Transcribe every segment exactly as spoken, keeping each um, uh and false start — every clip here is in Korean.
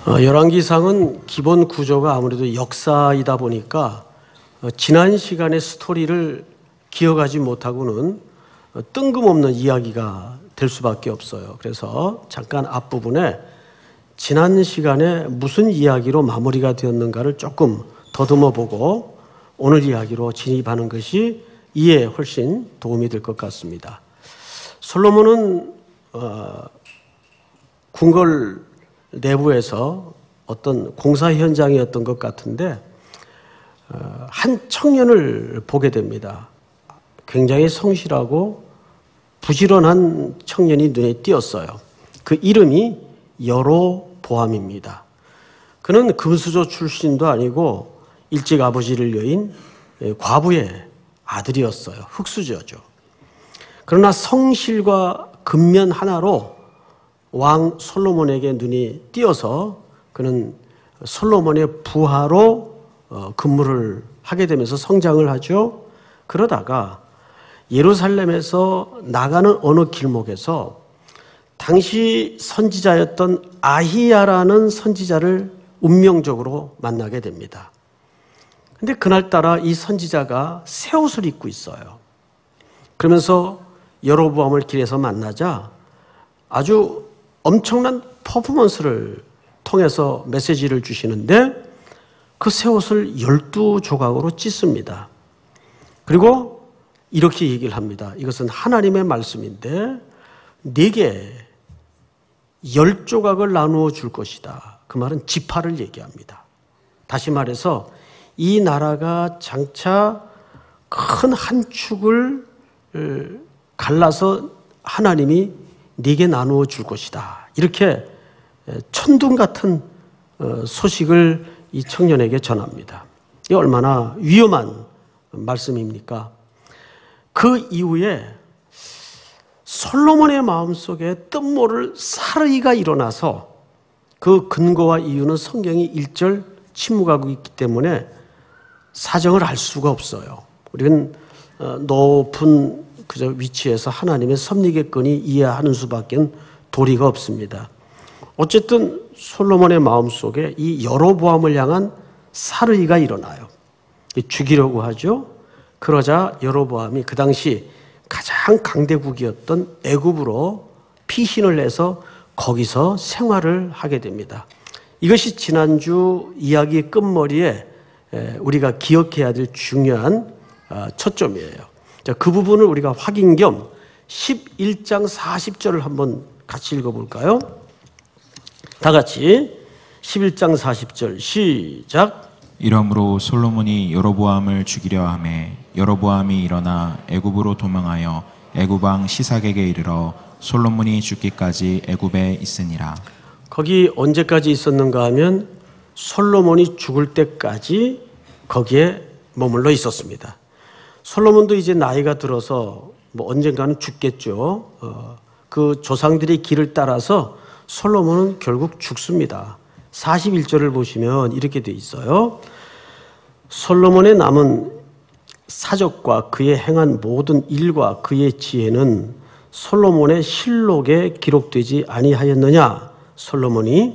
어, 열왕기상은 기본 구조가 아무래도 역사이다 보니까 어, 지난 시간의 스토리를 기억하지 못하고는 어, 뜬금없는 이야기가 될 수밖에 없어요. 그래서 잠깐 앞부분에 지난 시간에 무슨 이야기로 마무리가 되었는가를 조금 더듬어 보고 오늘 이야기로 진입하는 것이 이해에 훨씬 도움이 될 것 같습니다. 솔로몬은 어, 궁궐 내부에서 어떤 공사 현장이었던 것 같은데 어, 한 청년을 보게 됩니다. 굉장히 성실하고 부지런한 청년이 눈에 띄었어요. 그 이름이 여로보암입니다. 그는 금수저 출신도 아니고 일찍 아버지를 여인 과부의 아들이었어요. 흙수저죠. 그러나 성실과 근면 하나로 왕 솔로몬에게 눈이 띄어서 그는 솔로몬의 부하로 근무를 하게 되면서 성장을 하죠. 그러다가 예루살렘에서 나가는 어느 길목에서 당시 선지자였던 아히야라는 선지자를 운명적으로 만나게 됩니다. 근데 그날따라 이 선지자가 새 옷을 입고 있어요. 그러면서 여로보암을 길에서 만나자 아주 엄청난 퍼포먼스를 통해서 메시지를 주시는데 그 새 옷을 열두 조각으로 찢습니다. 그리고 이렇게 얘기를 합니다. 이것은 하나님의 말씀인데 네게 열 조각을 나누어 줄 것이다. 그 말은 지파를 얘기합니다. 다시 말해서 이 나라가 장차 큰 한 축을 갈라서 하나님이 네게 나누어 줄 것이다. 이렇게 천둥 같은 소식을 이 청년에게 전합니다. 이게 얼마나 위험한 말씀입니까? 그 이후에 솔로몬의 마음속에 뜻모를 사르이가 일어나서 그 근거와 이유는 성경이 일절 침묵하고 있기 때문에 사정을 알 수가 없어요. 우리는 높은 그저 위치에서 하나님의 섭리겠거니 이해하는 수밖에 도리가 없습니다. 어쨌든 솔로몬의 마음속에 이 여로보암을 향한 사르이가 일어나요. 죽이려고 하죠. 그러자 여로보암이 그 당시 가장 강대국이었던 애굽으로 피신을 해서 거기서 생활을 하게 됩니다. 이것이 지난주 이야기의 끝머리에 우리가 기억해야 될 중요한 초점이에요. 자, 그 부분을 우리가 확인 겸 십일 장 사십 절을 한번 같이 읽어볼까요? 다 같이 십일 장 사십 절 시작. 이러므로 솔로몬이 여로보암을 죽이려 하매 여로보암이 일어나 애굽으로 도망하여 애굽 왕 시삭에게 이르러 솔로몬이 죽기까지 애굽에 있으니라. 거기 언제까지 있었는가 하면 솔로몬이 죽을 때까지 거기에 머물러 있었습니다. 솔로몬도 이제 나이가 들어서 뭐 언젠가는 죽겠죠. 어, 그 조상들의 길을 따라서 솔로몬은 결국 죽습니다. 사십일 절을 보시면 이렇게 돼 있어요. 솔로몬의 남은 사적과 그의 행한 모든 일과 그의 지혜는 솔로몬의 실록에 기록되지 아니하였느냐? 솔로몬이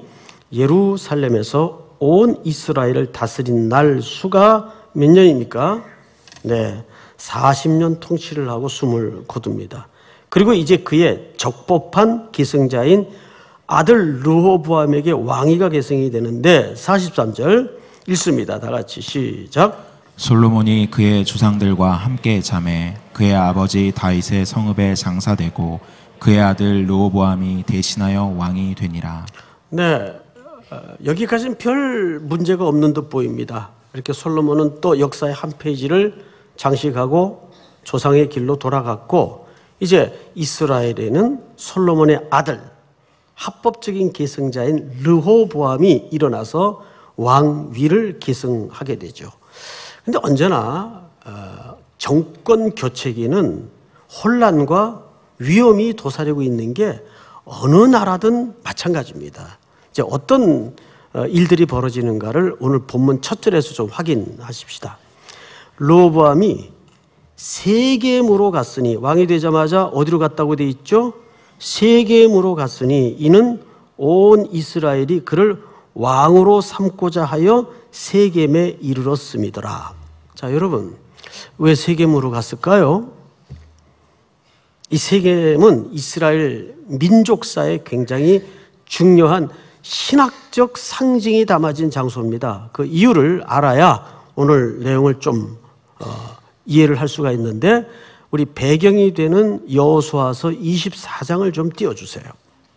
예루살렘에서 온 이스라엘을 다스린 날 수가 몇 년입니까? 네, 사십 년 통치를 하고 숨을 거둡니다. 그리고 이제 그의 적법한 계승자인 아들 르호보암에게 왕위가 계승이 되는데 사십삼 절 읽습니다. 다 같이 시작. 솔로몬이 그의 조상들과 함께 잠에 그의 아버지 다윗의 성읍에 장사되고 그의 아들 르호보암이 대신하여 왕이 되니라. 네, 여기까지는 별 문제가 없는 듯 보입니다. 이렇게 솔로몬은 또 역사의 한 페이지를 장식하고 조상의 길로 돌아갔고 이제 이스라엘에는 솔로몬의 아들 합법적인 계승자인 르호보암이 일어나서 왕위를 계승하게 되죠. 그런데 언제나 정권 교체기는 혼란과 위험이 도사리고 있는 게 어느 나라든 마찬가지입니다. 이제 어떤 일들이 벌어지는가를 오늘 본문 첫 절에서 좀 확인하십시다. 르호보암이 세겜으로 갔으니 왕이 되자마자 어디로 갔다고 돼 있죠? 세겜으로 갔으니 이는 온 이스라엘이 그를 왕으로 삼고자 하여 세겜에 이르러 스미더라. 자, 여러분, 왜 세겜으로 갔을까요? 이 세겜은 이스라엘 민족사에 굉장히 중요한 신학적 상징이 담아진 장소입니다. 그 이유를 알아야 오늘 내용을 좀 어, 이해를 할 수가 있는데, 우리 배경이 되는 여호수아서 이십사 장을 좀 띄워주세요.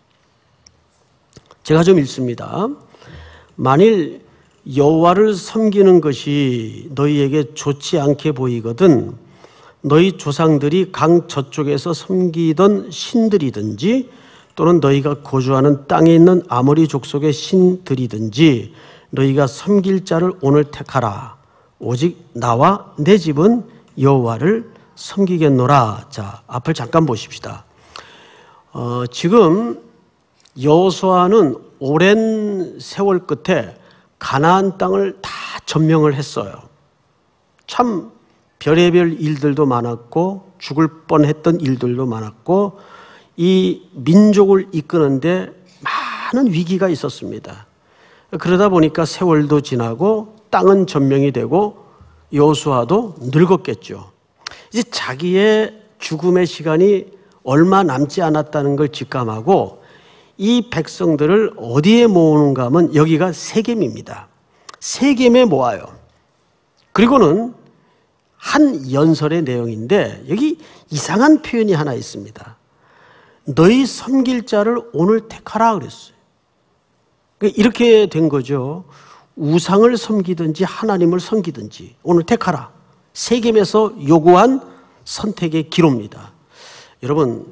제가 좀 읽습니다. 만일 여호와를 섬기는 것이 너희에게 좋지 않게 보이거든 너희 조상들이 강 저쪽에서 섬기던 신들이든지 또는 너희가 거주하는 땅에 있는 아모리 족속의 신들이든지 너희가 섬길 자를 오늘 택하라. 오직 나와 내 집은 여호와를 섬기겠노라. 자, 앞을 잠깐 보십시다. 어, 지금 여호수아는 오랜 세월 끝에 가나안 땅을 다 점령을 했어요. 참 별의별 일들도 많았고 죽을 뻔했던 일들도 많았고 이 민족을 이끄는데 많은 위기가 있었습니다. 그러다 보니까 세월도 지나고 땅은 점령이 되고 여호수아도 늙었겠죠. 이제 자기의 죽음의 시간이 얼마 남지 않았다는 걸 직감하고 이 백성들을 어디에 모으는가 하면 여기가 세겜입니다. 세겜에 모아요. 그리고는 한 연설의 내용인데 여기 이상한 표현이 하나 있습니다. 너희 섬길 자를 오늘 택하라 그랬어요. 이렇게 된 거죠. 우상을 섬기든지 하나님을 섬기든지 오늘 택하라. 세겜에서 요구한 선택의 기로입니다. 여러분,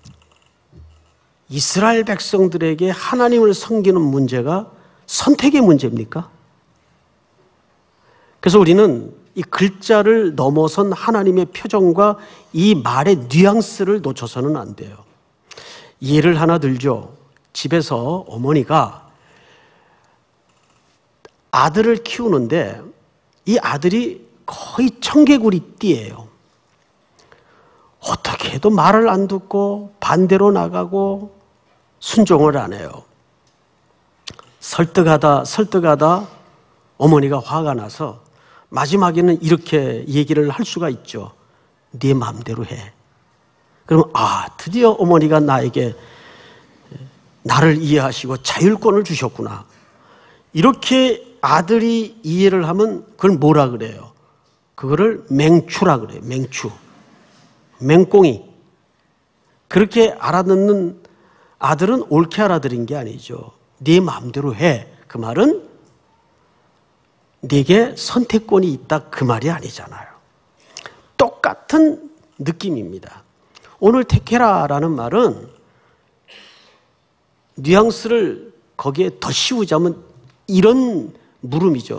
이스라엘 백성들에게 하나님을 섬기는 문제가 선택의 문제입니까? 그래서 우리는 이 글자를 넘어선 하나님의 표정과 이 말의 뉘앙스를 놓쳐서는 안 돼요. 예를 하나 들죠. 집에서 어머니가 아들을 키우는데 이 아들이 거의 청개구리띠예요. 어떻게 해도 말을 안 듣고 반대로 나가고 순종을 안 해요. 설득하다 설득하다 어머니가 화가 나서 마지막에는 이렇게 얘기를 할 수가 있죠. 네 마음대로 해. 그러면 아, 드디어 어머니가 나에게 나를 이해하시고 자율권을 주셨구나. 이렇게 아들이 이해를 하면 그걸 뭐라 그래요? 그거를 맹추라 그래요. 맹추. 맹꽁이. 그렇게 알아듣는 아들은 옳게 알아들인 게 아니죠. 네 마음대로 해. 그 말은 네게 선택권이 있다 그 말이 아니잖아요. 똑같은 느낌입니다. 오늘 택해라라는 말은 뉘앙스를 거기에 더 씌우자면 이런 물음이죠.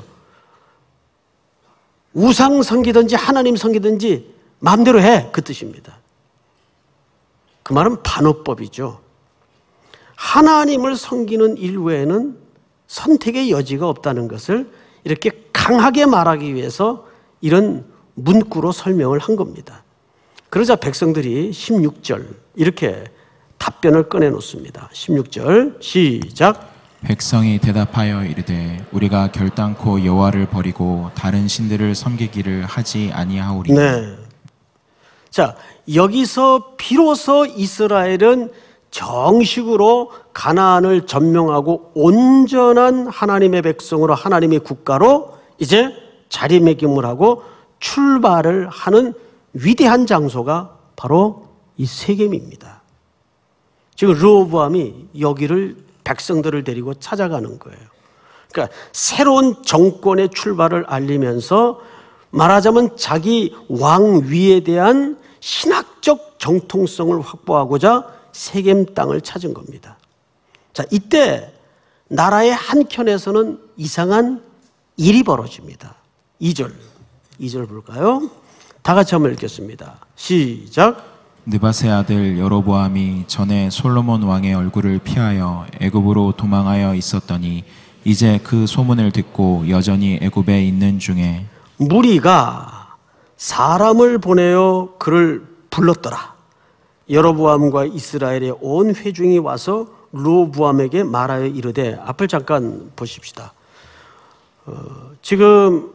우상 섬기든지 하나님 섬기든지 마음대로 해, 그 뜻입니다. 그 말은 반어법이죠. 하나님을 섬기는 일 외에는 선택의 여지가 없다는 것을 이렇게 강하게 말하기 위해서 이런 문구로 설명을 한 겁니다. 그러자 백성들이 십육 절 이렇게 답변을 꺼내놓습니다. 십육 절 시작. 백성이 대답하여 이르되 우리가 결단코 여호와를 버리고 다른 신들을 섬기기를 하지 아니하오리. 네. 자, 여기서 비로소 이스라엘은 정식으로 가나안을 점령하고 온전한 하나님의 백성으로 하나님의 국가로 이제 자리매김을 하고 출발을 하는 위대한 장소가 바로 이 세겜입니다. 지금 르호보암이 여기를 백성들을 데리고 찾아가는 거예요. 그러니까 새로운 정권의 출발을 알리면서 말하자면 자기 왕위에 대한 신학적 정통성을 확보하고자 세겜 땅을 찾은 겁니다. 자, 이때 나라의 한켠에서는 이상한 일이 벌어집니다. 이 절, 이 절 볼까요? 다 같이 한번 읽겠습니다. 시작. 느밧의 아들 여로보암이 전에 솔로몬 왕의 얼굴을 피하여 애굽으로 도망하여 있었더니 이제 그 소문을 듣고 여전히 애굽에 있는 중에 무리가 사람을 보내어 그를 불렀더라. 여로보암과 이스라엘의 온 회중이 와서 르호보암에게 말하여 이르되, 앞을 잠깐 보십시다. 어, 지금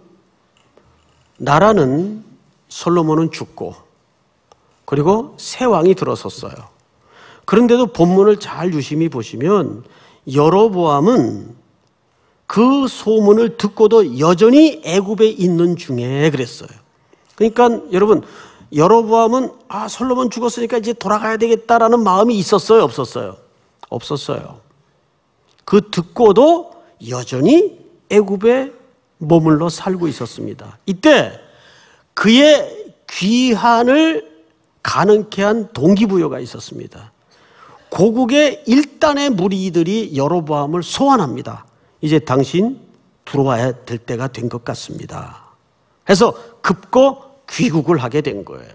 나라는 솔로몬은 죽고 그리고 새 왕이 들어섰어요. 그런데도 본문을 잘 유심히 보시면 여로보암은 그 소문을 듣고도 여전히 애굽에 있는 중에 그랬어요. 그러니까 여러분, 여로보암은 아 솔로몬 죽었으니까 이제 돌아가야 되겠다라는 마음이 있었어요, 없었어요? 없었어요. 그 듣고도 여전히 애굽에 머물러 살고 있었습니다. 이때 그의 귀환을 가능케 한 동기부여가 있었습니다. 고국의 일단의 무리들이 여로보암을 소환합니다. 이제 당신 들어와야 될 때가 된 것 같습니다. 해서 급고 귀국을 하게 된 거예요.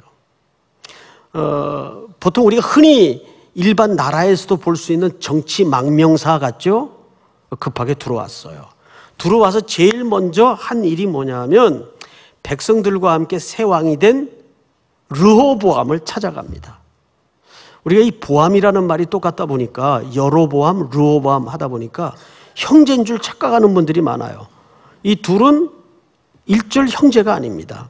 어, 보통 우리가 흔히 일반 나라에서도 볼 수 있는 정치 망명사 같죠? 급하게 들어왔어요. 들어와서 제일 먼저 한 일이 뭐냐면 백성들과 함께 새 왕이 된 르호보암을 찾아갑니다. 우리가 이 보암이라는 말이 똑같다 보니까 여로보암, 르호보암 하다 보니까 형제인 줄 착각하는 분들이 많아요. 이 둘은 일절 형제가 아닙니다.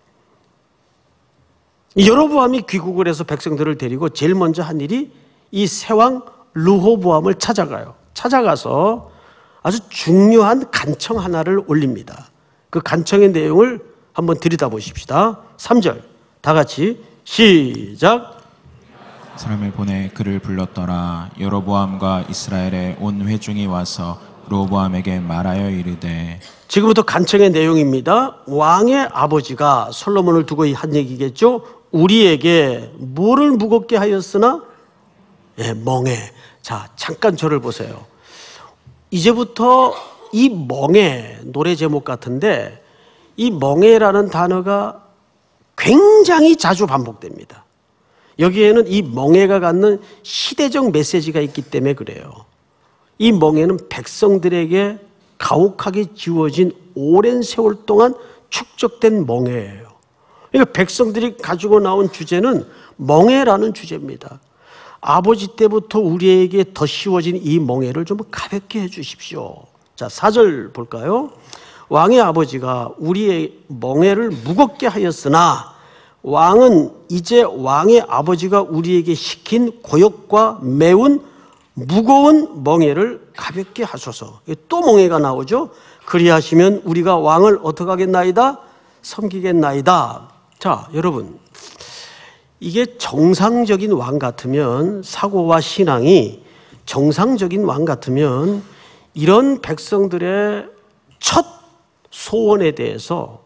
여로보암이 귀국을 해서 백성들을 데리고 제일 먼저 한 일이 이 새왕 르호보암을 찾아가요. 찾아가서 아주 중요한 간청 하나를 올립니다. 그 간청의 내용을 한번 들여다보십시다. 삼 절 다 같이 시작. 사람을 보내 그를 불렀더라. 여로보암과 이스라엘의 온 회중이 와서 르호보암에게 말하여 이르되. 지금부터 간청의 내용입니다. 왕의 아버지가 솔로몬을 두고 한 얘기겠죠. 우리에게 뭐를 무겁게 하였으나? 예, 멍에. 자, 잠깐 저를 보세요. 이제부터 이 멍에, 노래 제목 같은데 이 멍에라는 단어가 굉장히 자주 반복됩니다. 여기에는 이 멍에가 갖는 시대적 메시지가 있기 때문에 그래요. 이 멍에는 백성들에게 가혹하게 지워진 오랜 세월 동안 축적된 멍에예요. 그러니까 백성들이 가지고 나온 주제는 멍에라는 주제입니다. 아버지 때부터 우리에게 더 씌워진 이 멍에를 좀 가볍게 해 주십시오. 자, 사 절 볼까요? 왕의 아버지가 우리의 멍에를 무겁게 하였으나 왕은 이제 왕의 아버지가 우리에게 시킨 고역과 매운 무거운 멍에를 가볍게 하소서. 또 멍에가 나오죠. 그리하시면 우리가 왕을 어떻게 하겠나이다? 섬기겠나이다. 자, 여러분, 이게 정상적인 왕 같으면, 사고와 신앙이 정상적인 왕 같으면 이런 백성들의 첫 소원에 대해서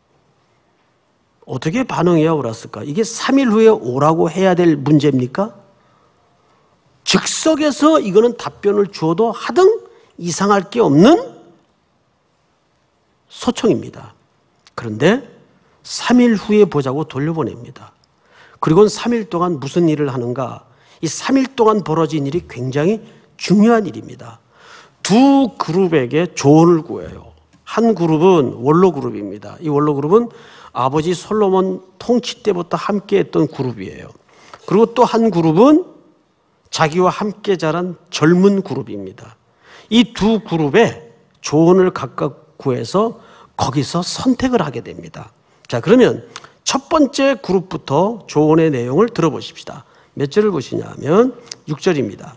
어떻게 반응해야 옳았을까? 이게 삼 일 후에 오라고 해야 될 문제입니까? 즉석에서 이거는 답변을 주어도 하등 이상할 게 없는 소청입니다. 그런데 삼 일 후에 보자고 돌려보냅니다. 그리고는 삼 일 동안 무슨 일을 하는가? 이 삼 일 동안 벌어진 일이 굉장히 중요한 일입니다. 두 그룹에게 조언을 구해요. 한 그룹은 원로 그룹입니다. 이 원로 그룹은 아버지 솔로몬 통치 때부터 함께 했던 그룹이에요. 그리고 또 한 그룹은 자기와 함께 자란 젊은 그룹입니다. 이 두 그룹에 조언을 각각 구해서 거기서 선택을 하게 됩니다. 자, 그러면 첫 번째 그룹부터 조언의 내용을 들어보십시다. 몇 절을 보시냐면 육 절입니다.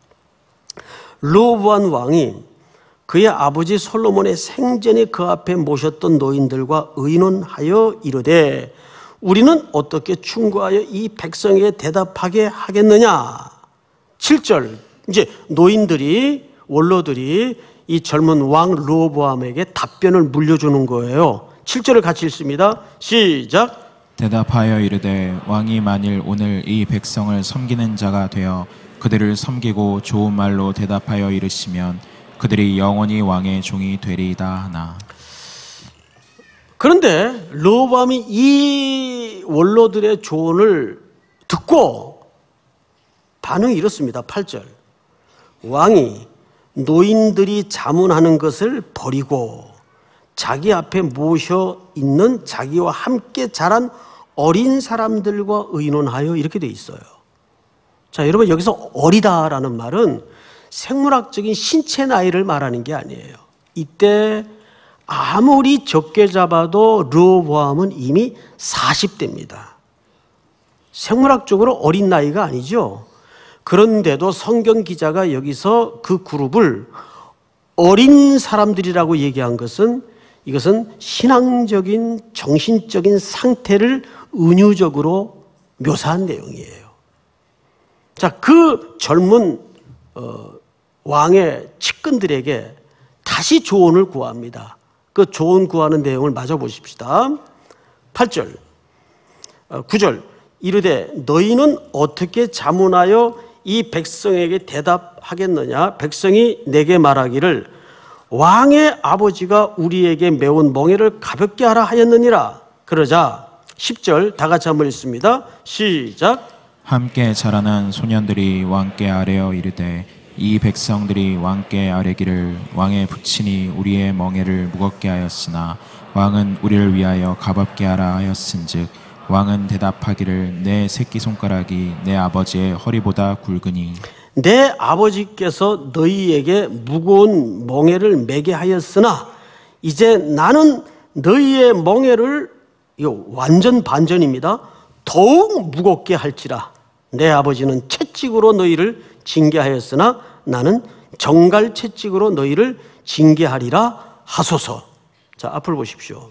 르호보암 왕이 그의 아버지 솔로몬의 생전에 그 앞에 모셨던 노인들과 의논하여 이르되 우리는 어떻게 충고하여 이 백성에게 대답하게 하겠느냐. 칠 절, 이제 노인들이, 원로들이 이 젊은 왕 르호보암에게 답변을 물려주는 거예요. 칠 절을 같이 읽습니다. 시작. 대답하여 이르되 왕이 만일 오늘 이 백성을 섬기는 자가 되어 그들을 섬기고 좋은 말로 대답하여 이르시면 그들이 영원히 왕의 종이 되리이다 하나. 그런데 르호보암이 이 원로들의 조언을 듣고 반응이 이렇습니다. 팔 절. 왕이 노인들이 자문하는 것을 버리고 자기 앞에 모셔 있는 자기와 함께 자란 어린 사람들과 의논하여 이렇게 돼 있어요. 자, 여러분 여기서 어리다라는 말은 생물학적인 신체 나이를 말하는 게 아니에요. 이때 아무리 적게 잡아도 르호보암은 이미 사십 대입니다. 생물학적으로 어린 나이가 아니죠. 그런데도 성경 기자가 여기서 그 그룹을 어린 사람들이라고 얘기한 것은 이것은 신앙적인 정신적인 상태를 은유적으로 묘사한 내용이에요. 자, 그 젊은 어, 왕의 측근들에게 다시 조언을 구합니다. 그 조언 구하는 내용을 마저 보십시다. 팔 절, 어, 구 절. 이르되 너희는 어떻게 자문하여 이 백성에게 대답하겠느냐? 백성이 내게 말하기를 왕의 아버지가 우리에게 메운 멍에를 가볍게 하라 하였느니라. 그러자 십 절 다 같이 한번 읽습니다. 시작. 함께 자라난 소년들이 왕께 아뢰어 이르되 이 백성들이 왕께 아뢰기를 왕의 부친이 우리의 멍에를 무겁게 하였으나 왕은 우리를 위하여 가볍게 하라 하였은즉 왕은 대답하기를 내 새끼손가락이 내 아버지의 허리보다 굵으니 내 아버지께서 너희에게 무거운 멍에를 매게 하였으나 이제 나는 너희의 멍에를, 이거 완전 반전입니다, 더욱 무겁게 할지라. 내 아버지는 채찍으로 너희를 징계하였으나 나는 정갈 채찍으로 너희를 징계하리라 하소서. 자, 앞을 보십시오.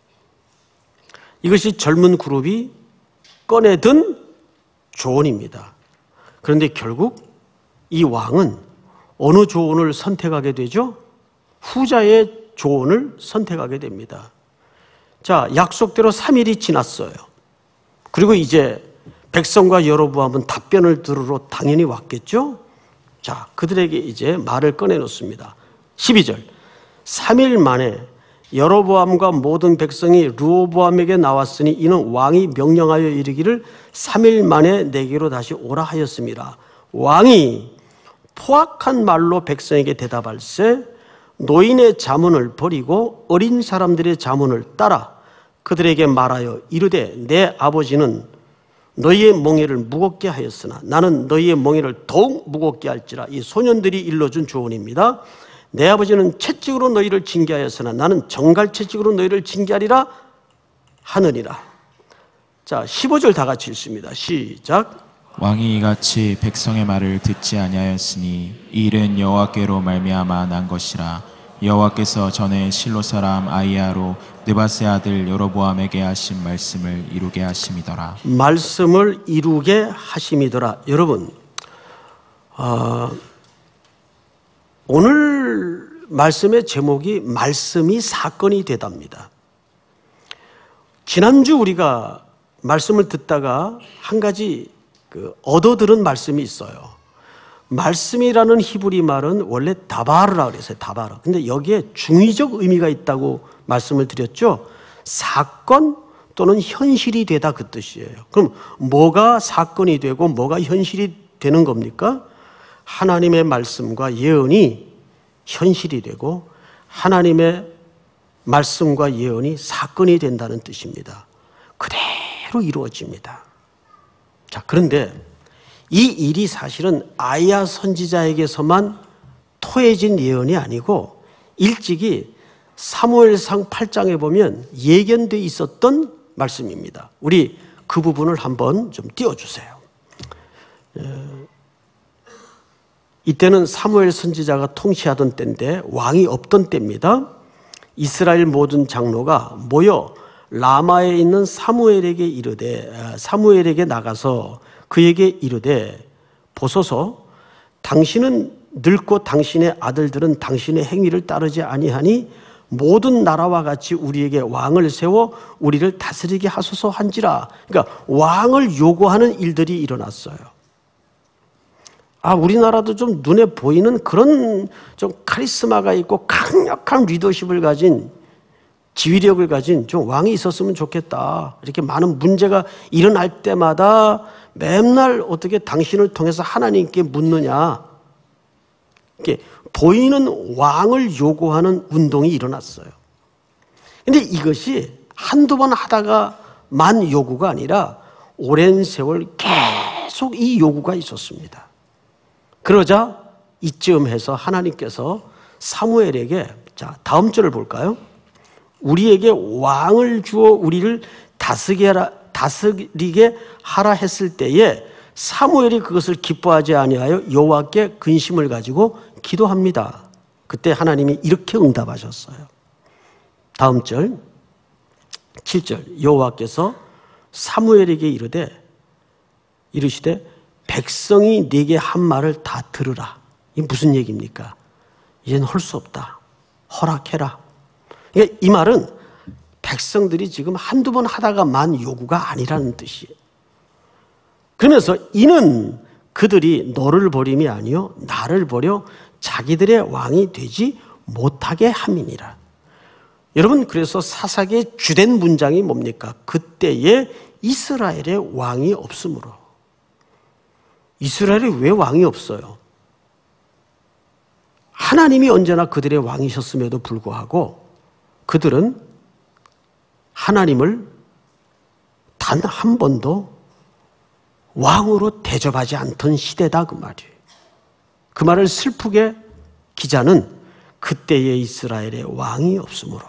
이것이 젊은 그룹이 꺼내든 조언입니다. 그런데 결국 이 왕은 어느 조언을 선택하게 되죠? 후자의 조언을 선택하게 됩니다. 자, 약속대로 삼 일이 지났어요. 그리고 이제 백성과 여로보암은 답변을 들으러 당연히 왔겠죠? 자, 그들에게 이제 말을 꺼내놓습니다. 십이 절. 삼 일 만에 여로보암과 모든 백성이 르호보암에게 나왔으니 이는 왕이 명령하여 이르기를 삼 일 만에 내게로 다시 오라 하였습니다. 왕이 포악한 말로 백성에게 대답할세 노인의 자문을 버리고 어린 사람들의 자문을 따라 그들에게 말하여 이르되 내 아버지는 너희의 멍에를 무겁게 하였으나 나는 너희의 멍에를 더욱 무겁게 할지라. 이 소년들이 일러준 조언입니다. 내 아버지는 채찍으로 너희를 징계하였으나 나는 정갈 채찍으로 너희를 징계하리라 하느니라. 자, 십오 절 다 같이 읽습니다. 시작. 왕이 이같이 백성의 말을 듣지 아니하였으니 이 일은 여호와께로 말미암아 난 것이라. 여호와께서 전에 실로 사람 아히야로 느밧의 아들 여로보암에게 하신 말씀을 이루게 하심이더라. 말씀을 이루게 하심이더라. 여러분, 어, 오늘 말씀의 제목이 말씀이 사건이 되답니다. 지난주 우리가 말씀을 듣다가 한 가지 그 얻어들은 말씀이 있어요. 말씀이라는 히브리 말은 원래 다바르라 그랬어요. 다바르. 근데 여기에 중의적 의미가 있다고 말씀을 드렸죠. 사건 또는 현실이 되다 그 뜻이에요. 그럼 뭐가 사건이 되고 뭐가 현실이 되는 겁니까? 하나님의 말씀과 예언이 현실이 되고 하나님의 말씀과 예언이 사건이 된다는 뜻입니다. 그대로 이루어집니다. 자, 그런데 이 일이 사실은 아히야 선지자에게서만 토해진 예언이 아니고 일찍이 사무엘상 팔 장에 보면 예견되어 있었던 말씀입니다. 우리 그 부분을 한번 좀 띄워주세요. 이때는 사무엘 선지자가 통치하던 때인데 왕이 없던 때입니다. 이스라엘 모든 장로가 모여 라마에 있는 사무엘에게 이르되 사무엘에게 나가서 그에게 이르되 보소서 당신은 늙고 당신의 아들들은 당신의 행위를 따르지 아니하니 모든 나라와 같이 우리에게 왕을 세워 우리를 다스리게 하소서 한지라. 그러니까 왕을 요구하는 일들이 일어났어요. 아, 우리나라도 좀 눈에 보이는 그런 좀 카리스마가 있고 강력한 리더십을 가진 지휘력을 가진 좀 왕이 있었으면 좋겠다. 이렇게 많은 문제가 일어날 때마다 맨날 어떻게 당신을 통해서 하나님께 묻느냐. 이렇게 보이는 왕을 요구하는 운동이 일어났어요. 그런데 이것이 한두 번 하다가만 요구가 아니라 오랜 세월 계속 이 요구가 있었습니다. 그러자 이쯤 해서 하나님께서 사무엘에게, 자, 다음 절을 볼까요? 우리에게 왕을 주어 우리를 다스리게 하라, 다스리게 하라 했을 때에 사무엘이 그것을 기뻐하지 아니하여 여호와께 근심을 가지고 기도합니다. 그때 하나님이 이렇게 응답하셨어요. 다음 절 칠 절, 여호와께서 사무엘에게 이르되 이르시되 백성이 네게 한 말을 다 들으라. 이게 무슨 얘기입니까? 이제는 할 수 없다. 허락해라. 그러니까 이 말은 백성들이 지금 한두 번 하다가만 요구가 아니라는 뜻이에요. 그러면서 이는 그들이 너를 버림이 아니요 나를 버려 자기들의 왕이 되지 못하게 함이니라. 여러분, 그래서 사사기의 주된 문장이 뭡니까? 그때에 이스라엘의 왕이 없으므로. 이스라엘에 왜 왕이 없어요? 하나님이 언제나 그들의 왕이셨음에도 불구하고 그들은 하나님을 단 한 번도 왕으로 대접하지 않던 시대다, 그 말이에요. 그 말을 슬프게 기자는 그때의 이스라엘의 왕이 없으므로.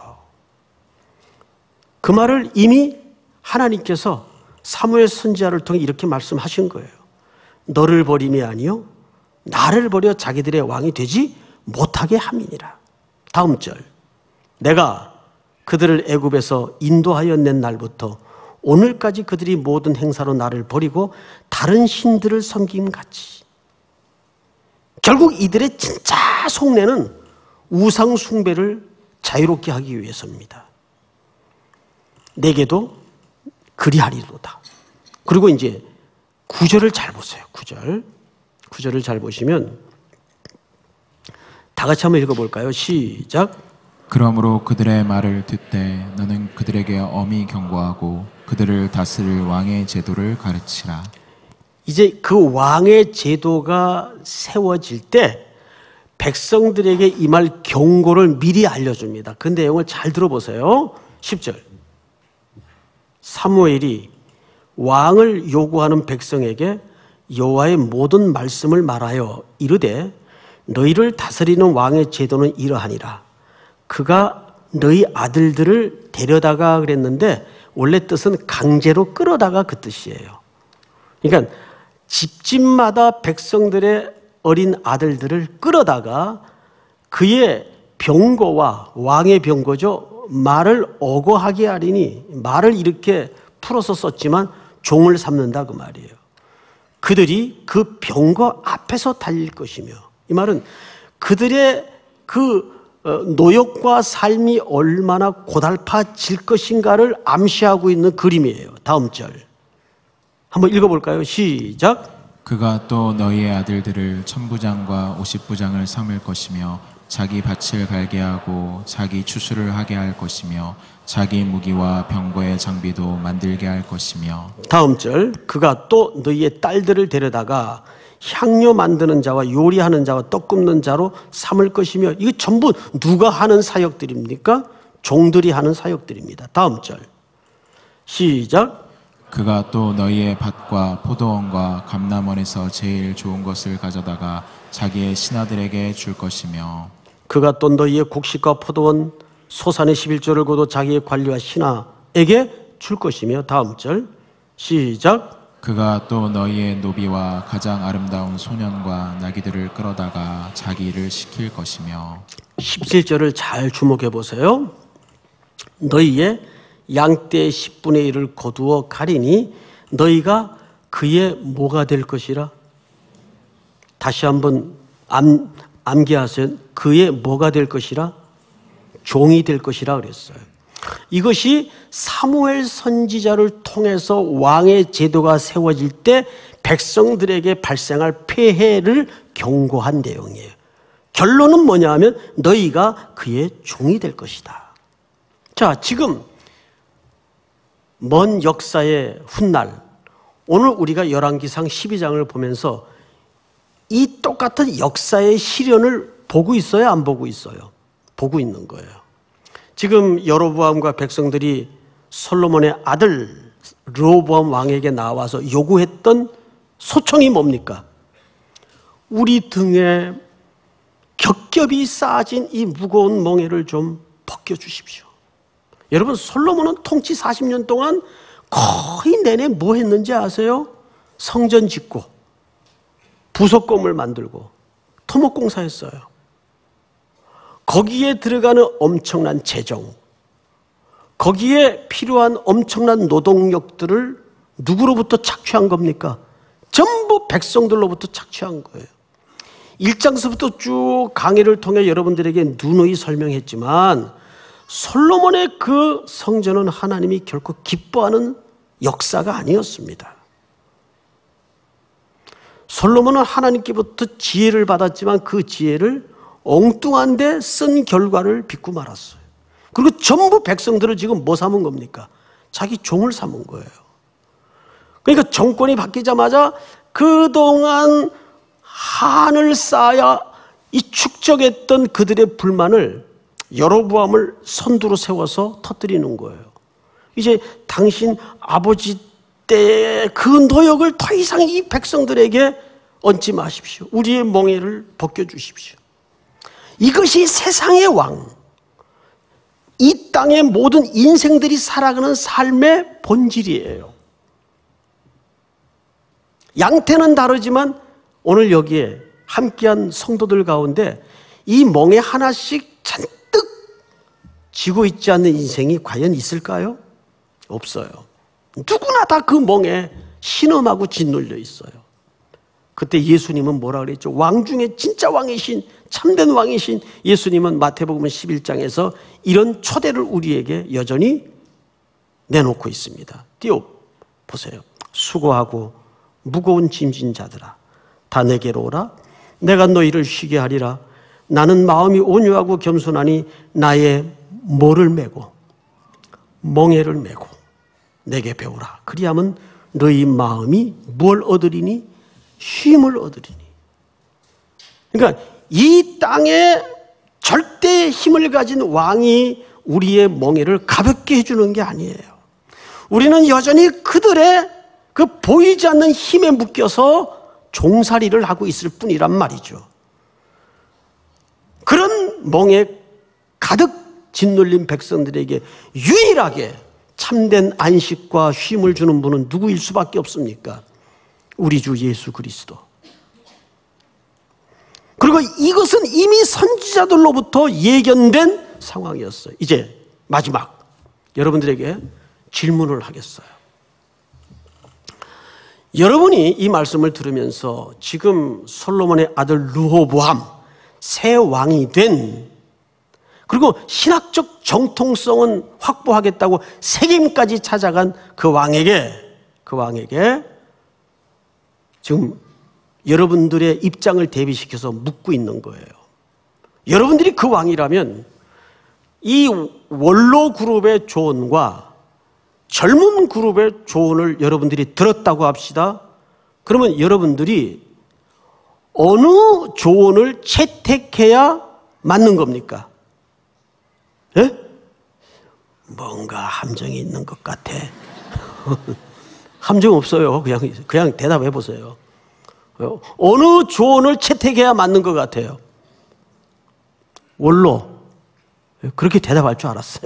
그 말을 이미 하나님께서 사무엘 선지자를 통해 이렇게 말씀하신 거예요. 너를 버림이 아니요 나를 버려 자기들의 왕이 되지 못하게 함이니라. 다음 절, 내가 그들을 애굽에서 인도하여 낸 날부터 오늘까지 그들이 모든 행사로 나를 버리고 다른 신들을 섬김같이. 결국 이들의 진짜 속내는 우상 숭배를 자유롭게 하기 위해서입니다. 내게도 그리하리로다. 그리고 이제 구절을 잘 보세요. 구절. 구절을 잘 보시면 다 같이 한번 읽어볼까요? 시작. 그러므로 그들의 말을 듣되 너는 그들에게 엄히 경고하고 그들을 다스릴 왕의 제도를 가르치라. 이제 그 왕의 제도가 세워질 때 백성들에게 임할 경고를 미리 알려줍니다. 그 내용을 잘 들어보세요. 십 절. 사무엘이 왕을 요구하는 백성에게 여호와의 모든 말씀을 말하여 이르되 너희를 다스리는 왕의 제도는 이러하니라. 그가 너희 아들들을 데려다가 그랬는데 원래 뜻은 강제로 끌어다가 그 뜻이에요. 그러니까 집집마다 백성들의 어린 아들들을 끌어다가 그의 병거와 왕의 병거죠. 말을 어거하게 하리니, 말을 이렇게 풀어서 썼지만 종을 삼는다 그 말이에요. 그들이 그 병거 앞에서 달릴 것이며, 이 말은 그들의 그 노역과 삶이 얼마나 고달파질 것인가를 암시하고 있는 그림이에요. 다음 절 한번 읽어볼까요? 시작. 그가 또 너희의 아들들을 천부장과 오십부장을 삼을 것이며 자기 밭을 갈게 하고 자기 추수를 하게 할 것이며 자기 무기와 병거의 장비도 만들게 할 것이며. 다음 절. 그가 또 너희의 딸들을 데려다가 향료 만드는 자와 요리하는 자와 떡 굽는 자로 삼을 것이며. 이거 전부 누가 하는 사역들입니까? 종들이 하는 사역들입니다. 다음 절 시작. 그가 또 너희의 밭과 포도원과 감람원에서 제일 좋은 것을 가져다가 자기의 신하들에게 줄 것이며. 그가 또 너희의 곡식과 포도원 소산의 십일조를 거둬 자기의 관리와 신하에게 줄 것이며. 다음 절 시작. 그가 또 너희의 노비와 가장 아름다운 소년과 나귀들을 끌어다가 자기 일을 시킬 것이며. 십칠 절을 잘 주목해 보세요. 너희의 양떼의 십분의 일을 거두어 가리니 너희가 그의 뭐가 될 것이라. 다시 한번 암, 암기하세요. 그의 뭐가 될 것이라? 종이 될 것이라 그랬어요. 이것이 사무엘 선지자를 통해서 왕의 제도가 세워질 때 백성들에게 발생할 폐해를 경고한 내용이에요. 결론은 뭐냐 하면 너희가 그의 종이 될 것이다. 자, 지금 먼 역사의 훗날, 오늘 우리가 열왕기상 십이 장을 보면서 이 똑같은 역사의 시련을 보고 있어요? 안 보고 있어요? 보고 있는 거예요. 지금 여로보암과 백성들이 솔로몬의 아들 르호보암 왕에게 나와서 요구했던 소청이 뭡니까? 우리 등에 겹겹이 쌓아진 이 무거운 멍에를 좀 벗겨주십시오. 여러분, 솔로몬은 통치 사십 년 동안 거의 내내 뭐 했는지 아세요? 성전 짓고 부속건물 만들고 토목공사했어요. 거기에 들어가는 엄청난 재정, 거기에 필요한 엄청난 노동력들을 누구로부터 착취한 겁니까? 전부 백성들로부터 착취한 거예요. 일 장서부터 쭉 강의를 통해 여러분들에게 누누이 설명했지만 솔로몬의 그 성전은 하나님이 결코 기뻐하는 역사가 아니었습니다. 솔로몬은 하나님께부터 지혜를 받았지만 그 지혜를 엉뚱한 데 쓴 결과를 빚고 말았어요. 그리고 전부 백성들을 지금 뭐 삼은 겁니까? 자기 종을 삼은 거예요. 그러니까 정권이 바뀌자마자 그동안 한을 쌓아 이 축적했던 그들의 불만을 여로보암을 선두로 세워서 터뜨리는 거예요. 이제 당신 아버지 때의 그 노역을 더 이상 이 백성들에게 얹지 마십시오. 우리의 멍에를 벗겨주십시오. 이것이 세상의 왕, 이 땅의 모든 인생들이 살아가는 삶의 본질이에요. 양태는 다르지만 오늘 여기에 함께한 성도들 가운데 이 멍에 하나씩 잔뜩 쥐고 있지 않는 인생이 과연 있을까요? 없어요. 누구나 다 그 멍에 신음하고 짓눌려 있어요. 그때 예수님은 뭐라 그랬죠? 왕 중에 진짜 왕이신, 참된 왕이신 예수님은 마태복음 십일 장에서 이런 초대를 우리에게 여전히 내놓고 있습니다. 띄워 보세요. 수고하고 무거운 짐진 자들아, 다 내게로 오라. 내가 너희를 쉬게 하리라. 나는 마음이 온유하고 겸손하니 나의 뭐를 메고 멍에를 메고 내게 배우라. 그리하면 너희 마음이 뭘 얻으리니? 쉼을 얻으리니. 그러니까 이 땅에 절대 힘을 가진 왕이 우리의 멍에를 가볍게 해주는 게 아니에요. 우리는 여전히 그들의 그 보이지 않는 힘에 묶여서 종살이를 하고 있을 뿐이란 말이죠. 그런 멍에 가득 짓눌린 백성들에게 유일하게 참된 안식과 쉼을 주는 분은 누구일 수밖에 없습니까? 우리 주 예수 그리스도. 그리고 이것은 이미 선지자들로부터 예견된 상황이었어요. 이제 마지막 여러분들에게 질문을 하겠어요. 여러분이 이 말씀을 들으면서 지금 솔로몬의 아들 르호보암, 새 왕이 된, 그리고 신학적 정통성은 확보하겠다고 세겜까지 찾아간 그 왕에게, 그 왕에게 지금 여러분들의 입장을 대비시켜서 묻고 있는 거예요. 여러분들이 그 왕이라면 이 원로 그룹의 조언과 젊은 그룹의 조언을 여러분들이 들었다고 합시다. 그러면 여러분들이 어느 조언을 채택해야 맞는 겁니까? 예? 뭔가 함정이 있는 것 같아. 함정 없어요. 그냥, 그냥 대답해 보세요. 어느 조언을 채택해야 맞는 것 같아요? 원로. 그렇게 대답할 줄 알았어요.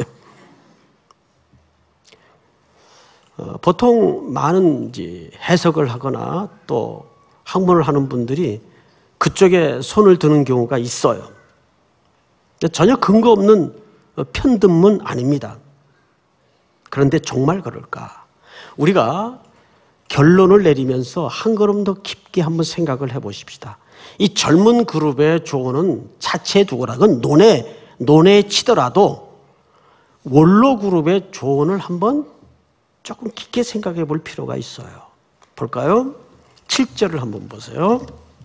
어, 보통 많은 이제 해석을 하거나 또 학문을 하는 분들이 그쪽에 손을 드는 경우가 있어요. 전혀 근거 없는 편듭문 아닙니다. 그런데 정말 그럴까? 우리가 결론을 내리면서 한 걸음 더 깊게 한번 생각을 해보십시다. 이 젊은 그룹의 조언은 차치해 두고라건 논에, 논에 치더라도 원로 그룹의 조언을 한번 조금 깊게 생각해 볼 필요가 있어요. 볼까요? 칠 절을 한번 보세요.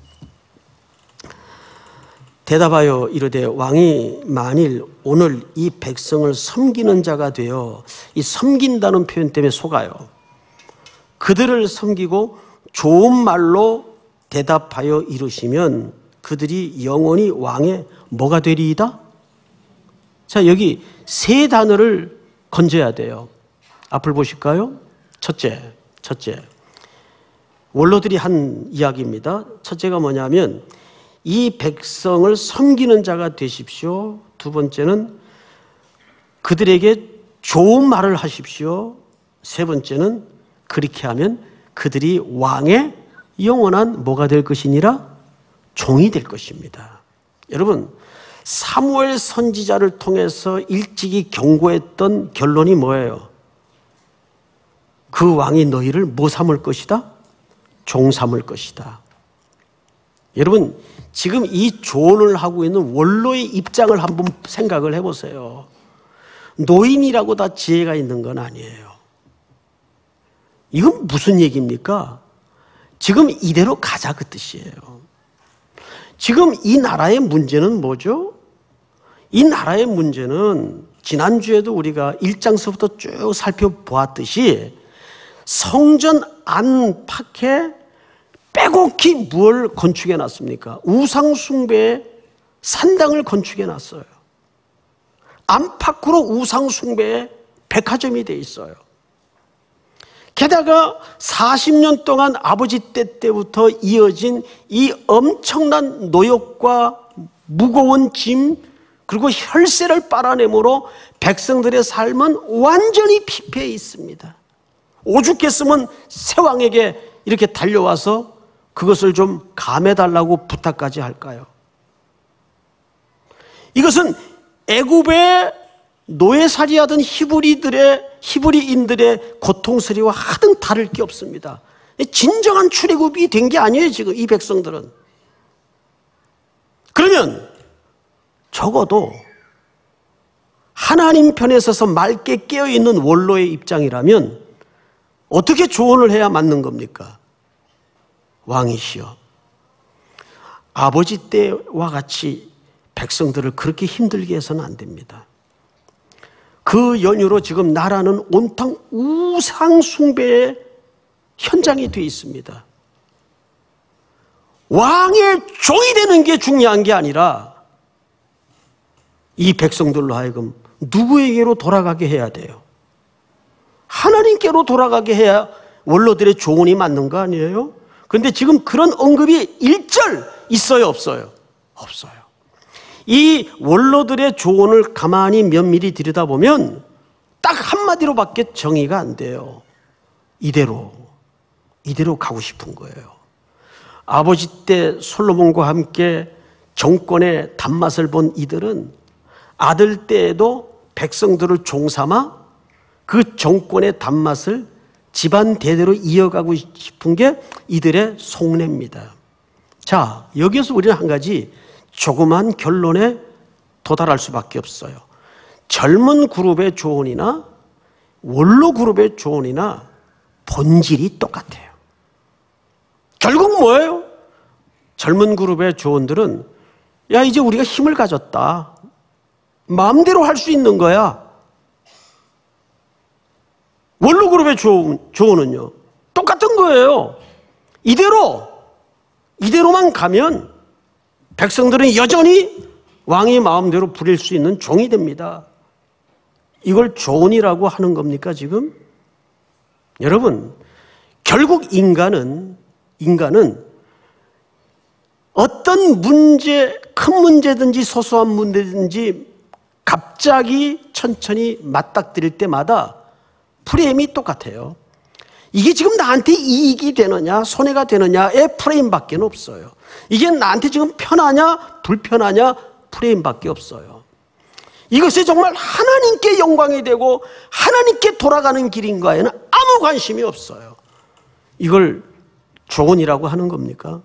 대답하여 이르되 왕이 만일 오늘 이 백성을 섬기는 자가 되어, 이 섬긴다는 표현 때문에 속아요. 그들을 섬기고 좋은 말로 대답하여 이루시면 그들이 영원히 왕의 뭐가 되리이다? 자, 여기 세 단어를 건져야 돼요. 앞을 보실까요? 첫째, 첫째. 원로들이 한 이야기입니다. 첫째가 뭐냐면 이 백성을 섬기는 자가 되십시오. 두 번째는 그들에게 좋은 말을 하십시오. 세 번째는 그렇게 하면 그들이 왕의 영원한 뭐가 될 것이니라? 종이 될 것입니다. 여러분, 사무엘 선지자를 통해서 일찍이 경고했던 결론이 뭐예요? 그 왕이 너희를 뭐 삼을 것이다? 종 삼을 것이다. 여러분, 지금 이 조언을 하고 있는 원로의 입장을 한번 생각을 해보세요. 노인이라고 다 지혜가 있는 건 아니에요. 이건 무슨 얘기입니까? 지금 이대로 가자 그 뜻이에요. 지금 이 나라의 문제는 뭐죠? 이 나라의 문제는 지난주에도 우리가 일 장서부터 쭉 살펴보았듯이 성전 안팎에 빼곡히 뭘 건축해 놨습니까? 우상 숭배의 산당을 건축해 놨어요. 안팎으로 우상 숭배의 백화점이 돼 있어요. 게다가 사십 년 동안 아버지 때 때부터 이어진 이 엄청난 노역과 무거운 짐 그리고 혈세를 빨아내므로 백성들의 삶은 완전히 피폐해 있습니다. 오죽했으면 새왕에게 이렇게 달려와서 그것을 좀 감해달라고 부탁까지 할까요? 이것은 애굽의 노예살이하던 히브리들의 히브리인들의 고통스러워 하등 다를 게 없습니다. 진정한 출애굽이 된 게 아니에요, 지금 이 백성들은. 그러면 적어도 하나님 편에 서서 맑게 깨어있는 원로의 입장이라면 어떻게 조언을 해야 맞는 겁니까? 왕이시여, 아버지 때와 같이 백성들을 그렇게 힘들게 해서는 안 됩니다. 그 연유로 지금 나라는 온통 우상 숭배의 현장이 되어 있습니다. 왕의 종이 되는 게 중요한 게 아니라 이 백성들로 하여금 누구에게로 돌아가게 해야 돼요? 하나님께로 돌아가게 해야 원로들의 조언이 맞는 거 아니에요? 그런데 지금 그런 언급이 일절 있어요, 없어요? 없어요. 이 원로들의 조언을 가만히 면밀히 들여다보면 딱 한마디로밖에 정의가 안 돼요. 이대로, 이대로 가고 싶은 거예요. 아버지 때 솔로몬과 함께 정권의 단맛을 본 이들은 아들 때에도 백성들을 종삼아 그 정권의 단맛을 집안 대대로 이어가고 싶은 게 이들의 속내입니다. 자, 여기서 우리는 한 가지 조그만 결론에 도달할 수밖에 없어요. 젊은 그룹의 조언이나 원로 그룹의 조언이나 본질이 똑같아요. 결국 뭐예요? 젊은 그룹의 조언들은 야, 이제 우리가 힘을 가졌다. 마음대로 할 수 있는 거야. 원로 그룹의 조언, 조언은요, 똑같은 거예요. 이대로, 이대로만 가면 백성들은 여전히 왕이 마음대로 부릴 수 있는 종이 됩니다. 이걸 조언이라고 하는 겁니까, 지금? 여러분, 결국 인간은, 인간은 어떤 문제, 큰 문제든지 소소한 문제든지 갑자기 천천히 맞닥뜨릴 때마다 프레임이 똑같아요. 이게 지금 나한테 이익이 되느냐 손해가 되느냐의 프레임밖에 없어요. 이게 나한테 지금 편하냐 불편하냐 프레임밖에 없어요. 이것이 정말 하나님께 영광이 되고 하나님께 돌아가는 길인가에는 아무 관심이 없어요. 이걸 조언이라고 하는 겁니까?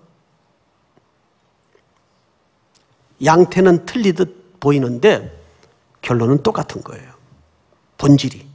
양태는 틀리듯 보이는데 결론은 똑같은 거예요. 본질이.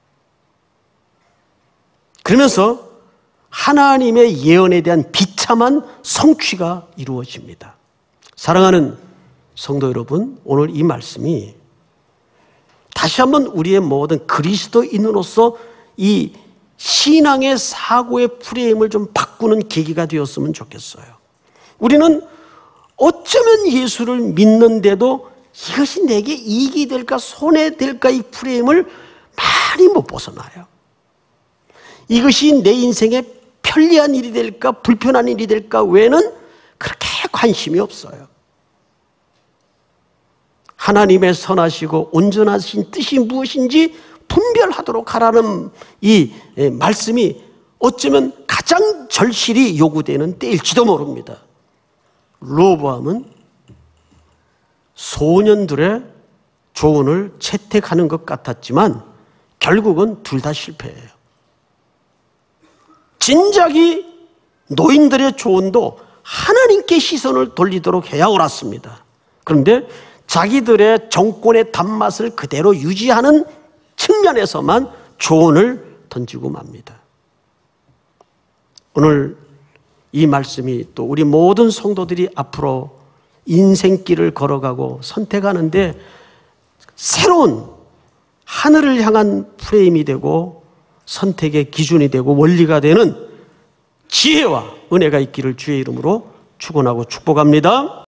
그러면서 하나님의 예언에 대한 비참한 성취가 이루어집니다. 사랑하는 성도 여러분, 오늘 이 말씀이 다시 한번 우리의 모든 그리스도인으로서 이 신앙의 사고의 프레임을 좀 바꾸는 계기가 되었으면 좋겠어요. 우리는 어쩌면 예수를 믿는데도 이것이 내게 이익이 될까 손해될까 이 프레임을 많이 못 벗어나요. 이것이 내 인생의 편리한 일이 될까 불편한 일이 될까 외에는 그렇게 관심이 없어요. 하나님의 선하시고 온전하신 뜻이 무엇인지 분별하도록 하라는 이 말씀이 어쩌면 가장 절실히 요구되는 때일지도 모릅니다. 로보암은 소년들의 조언을 채택하는 것 같았지만 결국은 둘 다 실패해요. 진작이 노인들의 조언도 하나님께 시선을 돌리도록 해야 옳았습니다. 그런데 자기들의 정권의 단맛을 그대로 유지하는 측면에서만 조언을 던지고 맙니다. 오늘 이 말씀이 또 우리 모든 성도들이 앞으로 인생길을 걸어가고 선택하는데 새로운 하늘을 향한 프레임이 되고 선택의 기준이 되고 원리가 되는 지혜와 은혜가 있기를 주의 이름으로 축원하고 축복합니다.